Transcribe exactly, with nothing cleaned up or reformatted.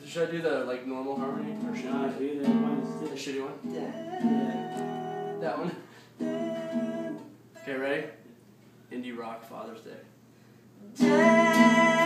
should I do the like normal harmony or should Nah, I do that one the instead. shitty one? Yeah. That one. Okay, ready? Indie rock Father's Day.